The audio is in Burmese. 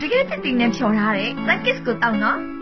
တကယ်တက်တင်နဲ့ဖြော်ထားတယ် Black Kiss ကိုတောင်းနော်